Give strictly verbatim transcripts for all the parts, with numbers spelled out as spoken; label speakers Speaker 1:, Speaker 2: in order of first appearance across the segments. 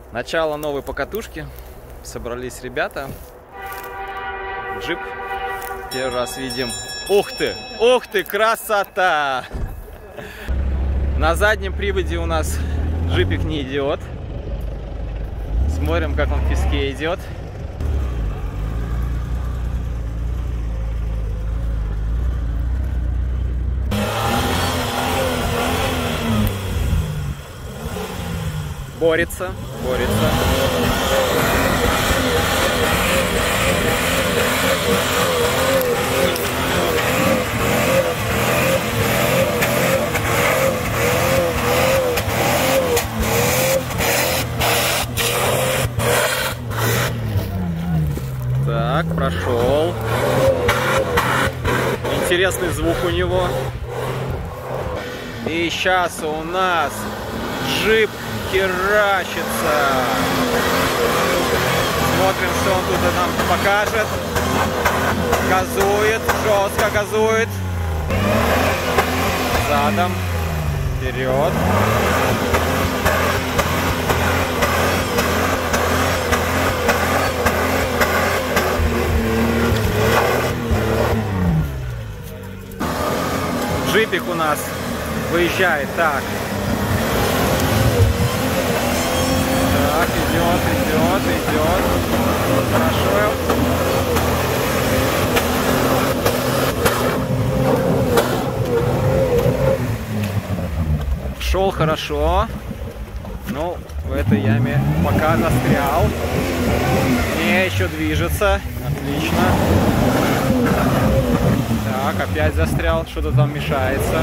Speaker 1: Начало новой покатушки. Собрались ребята. Джип. Первый раз видим. Ух ты! Ух ты! Красота! На заднем приводе у нас джипик не идет. Смотрим, как он в песке идет. Борется, борется. Так, прошел. Интересный звук у него. И сейчас у нас джип херачится. Смотрим, что он тут нам покажет. Газует, жестко газует. Задом, вперед. Джипик у нас выезжает так. Так, идет, идет, идет. Хорошо. Шел хорошо. Ну, в этой яме пока застрял. Не, еще движется. Отлично. Так, опять застрял. Что-то там мешается.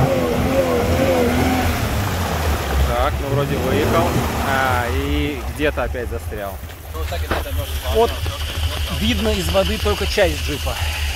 Speaker 1: Так, ну вроде выехал. А, и где-то опять застрял.
Speaker 2: Вот видно из воды только часть джипа.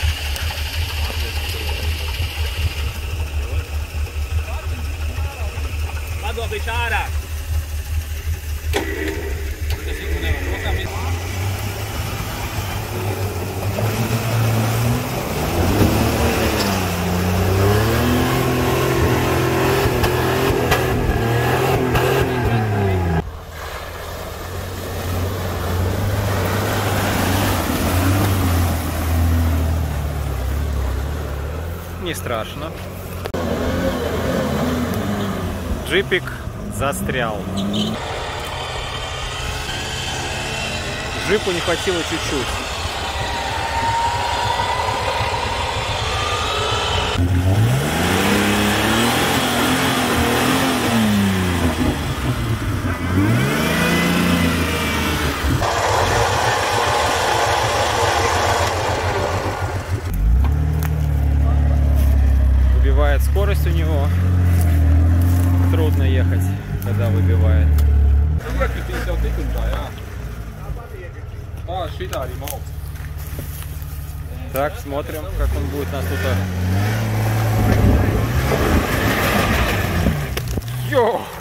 Speaker 1: Не страшно. Джипик застрял. Джипу не хватило чуть-чуть. Выбивает скорость у него. Трудно ехать, когда выбивает. Так, смотрим, как он будет нас тут. Йо!